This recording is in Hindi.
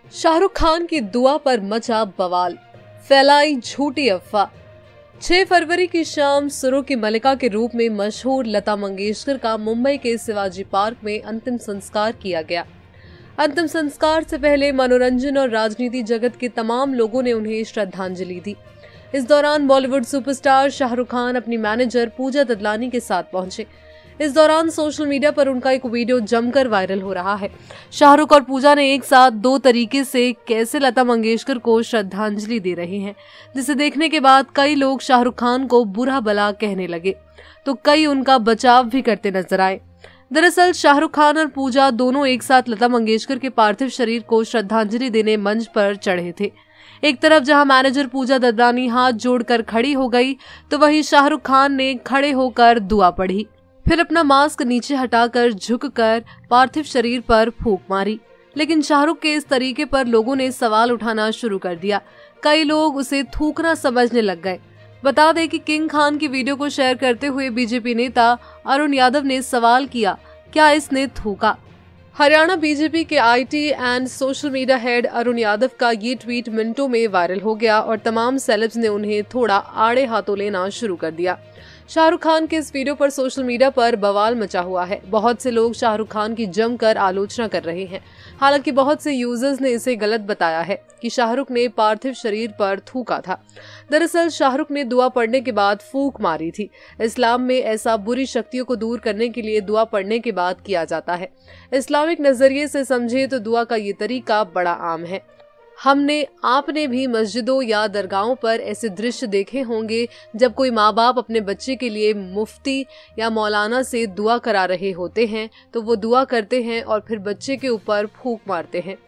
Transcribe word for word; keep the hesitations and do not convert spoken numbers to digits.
शाहरुख खान की दुआ पर मचा बवाल, फैलाई झूठी अफवाह। छह फरवरी की शाम सुरों की मलिका के रूप में मशहूर लता मंगेशकर का मुंबई के शिवाजी पार्क में अंतिम संस्कार किया गया। अंतिम संस्कार से पहले मनोरंजन और राजनीति जगत के तमाम लोगों ने उन्हें श्रद्धांजलि दी। इस दौरान बॉलीवुड सुपरस्टार शाहरुख खान अपनी मैनेजर पूजा ददलानी के साथ पहुंचे। इस दौरान सोशल मीडिया पर उनका एक वीडियो जमकर वायरल हो रहा है। शाहरुख और पूजा ने एक साथ दो तरीके से कैसे लता मंगेशकर को श्रद्धांजलि दे रहे हैं, जिसे देखने के बाद कई लोग शाहरुख खान को बुरा भला कहने लगे तो कई उनका बचाव भी करते नजर आए। दरअसल शाहरुख खान और पूजा दोनों एक साथ लता मंगेशकर के पार्थिव शरीर को श्रद्धांजलि देने मंच पर चढ़े थे। एक तरफ जहां मैनेजर पूजा ददलानी हाथ जोड़कर खड़ी हो गई, तो वहीं शाहरुख खान ने खड़े होकर दुआ पढ़ी, फिर अपना मास्क नीचे हटाकर झुककर पार्थिव शरीर पर फूंक मारी। लेकिन शाहरुख के इस तरीके पर लोगों ने सवाल उठाना शुरू कर दिया। कई लोग उसे थूकना समझने लग गए। बता दें कि किंग खान की वीडियो को शेयर करते हुए बीजेपी नेता अरुण यादव ने सवाल किया, क्या इसने थूका? हरियाणा बीजेपी के IT and social media head Arun Yadav का ये ट्वीट मिनटों में वायरल हो गया और तमाम सेलेब्स ने उन्हें थोड़ा आड़े हाथों लेना शुरू कर दिया। शाहरुख खान के इस वीडियो पर सोशल मीडिया पर बवाल मचा हुआ है। बहुत से लोग शाहरुख खान की जमकर आलोचना कर रहे हैं। हालांकि बहुत से यूजर्स ने इसे गलत बताया है कि शाहरुख ने पार्थिव शरीर पर थूका था। दरअसल शाहरुख ने दुआ पढ़ने के बाद फूंक मारी थी। इस्लाम में ऐसा बुरी शक्तियों को दूर करने के लिए दुआ पढ़ने के बाद किया जाता है। इस्लामिक नजरिए से समझे तो दुआ का ये तरीका बड़ा आम है। हमने आपने भी मस्जिदों या दरगाहों पर ऐसे दृश्य देखे होंगे जब कोई माँ बाप अपने बच्चे के लिए मुफ्ती या मौलाना से दुआ करा रहे होते हैं तो वो दुआ करते हैं और फिर बच्चे के ऊपर फूंक मारते हैं।